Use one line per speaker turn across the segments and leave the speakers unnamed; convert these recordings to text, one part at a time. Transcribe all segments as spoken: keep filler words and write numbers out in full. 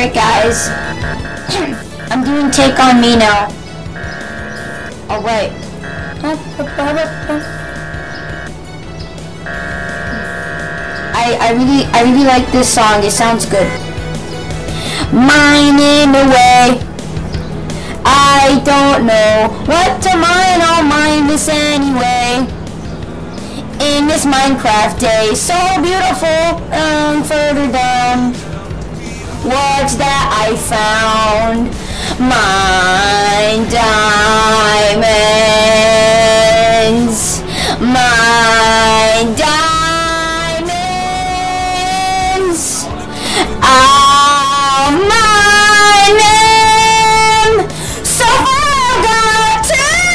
Alright guys, I'm doing Take On Me now. Oh wait. I, I really I really like this song, it sounds good. Mine in a way, I don't know what to mine, I'll mine this anyway. In this Minecraft day, so beautiful, um, further down. What's that I found? Mine diamonds. Mine diamonds. I'll mine them. So far got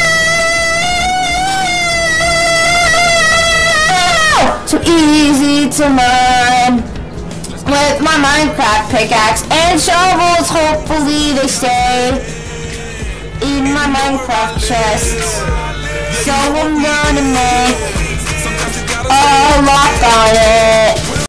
to. So easy to mine. With my Minecraft pickaxe and shovels, hopefully they stay in my Minecraft chests. So I'm gonna make a lock on it.